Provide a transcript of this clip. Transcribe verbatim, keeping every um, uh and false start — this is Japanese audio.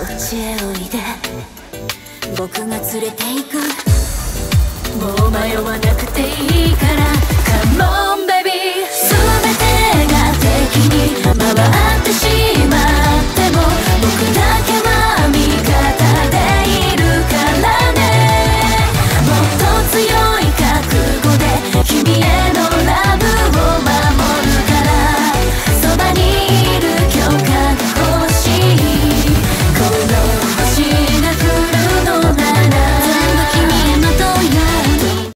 ちへおいで、僕が連れて行く。もう迷わなくていいから